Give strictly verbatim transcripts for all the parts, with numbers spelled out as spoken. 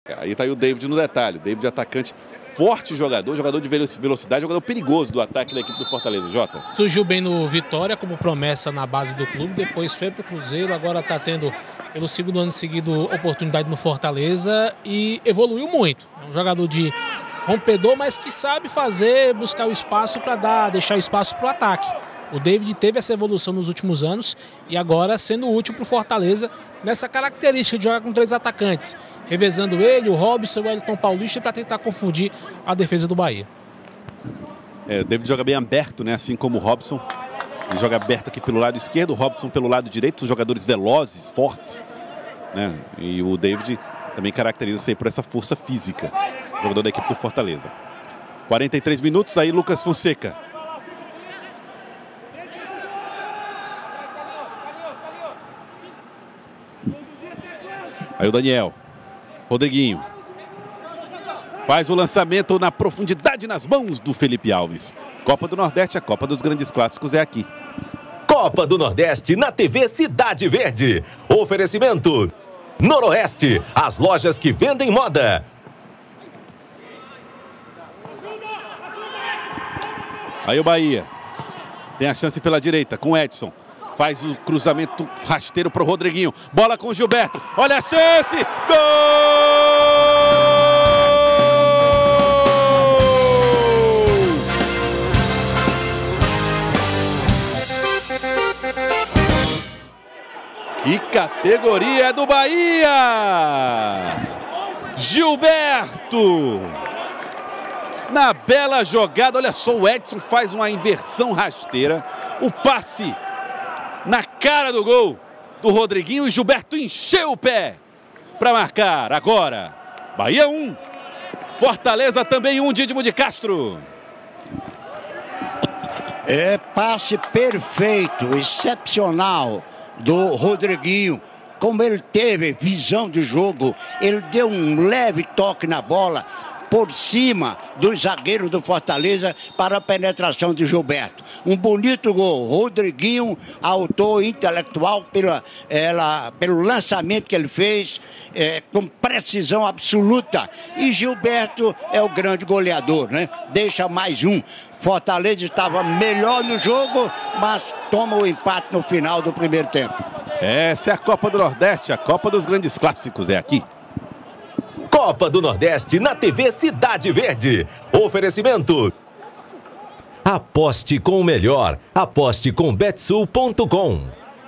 Aí tá aí o David no detalhe. O David, atacante, forte jogador, jogador de velocidade, jogador perigoso do ataque da equipe do Fortaleza. Jota. Surgiu bem no Vitória como promessa na base do clube, depois foi pro Cruzeiro, agora tá tendo pelo segundo ano seguido oportunidade no Fortaleza e evoluiu muito. É um jogador de rompedor, mas que sabe fazer, buscar o espaço para dar, deixar espaço para o ataque. O David teve essa evolução nos últimos anos e agora sendo útil para o Fortaleza nessa característica de jogar com três atacantes, revezando ele, o Robson, o Wellington Paulista para tentar confundir a defesa do Bahia. É, o David joga bem aberto, né? Assim como o Robson. Ele joga aberto aqui pelo lado esquerdo, o Robson pelo lado direito, são jogadores velozes, fortes, né? E o David também caracteriza-se por essa força física, jogador da equipe do Fortaleza. quarenta e três minutos, aí Lucas Fonseca. Aí o Daniel. Rodriguinho. Faz o lançamento na profundidade nas mãos do Felipe Alves. Copa do Nordeste, a Copa dos Grandes Clássicos é aqui. Copa do Nordeste na T V Cidade Verde. Oferecimento Noroeste, as lojas que vendem moda. Aí o Bahia. Tem a chance pela direita com o Edson. Faz o cruzamento rasteiro para o Rodriguinho. Bola com o Gilberto. Olha a chance! Gol! Que categoria é do Bahia! Gilberto! Na bela jogada, olha só, o Edson faz uma inversão rasteira. O passe na cara do gol do Rodriguinho e Gilberto encheu o pé para marcar. Agora, Bahia um, Fortaleza também um, Dídimo de Castro. É passe perfeito, excepcional do Rodriguinho. Como ele teve visão de jogo, ele deu um leve toque na bola por cima dos zagueiros do Fortaleza para a penetração de Gilberto. Um bonito gol. Rodriguinho, autor intelectual pela, ela, pelo lançamento que ele fez, é, com precisão absoluta. E Gilberto é o grande goleador, né? Deixa mais um. Fortaleza estava melhor no jogo, mas toma o empate no final do primeiro tempo. Essa é a Copa do Nordeste, a Copa dos Grandes Clássicos é aqui. Copa do Nordeste na T V Cidade Verde. Oferecimento. Aposte com o melhor. Aposte com betsul ponto com.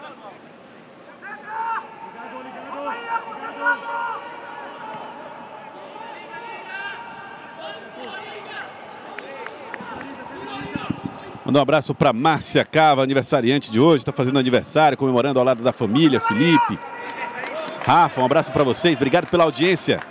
Mandar um abraço para Márcia Cava, aniversariante de hoje, está fazendo aniversário, comemorando ao lado da família, Felipe. Rafa, um abraço para vocês, obrigado pela audiência.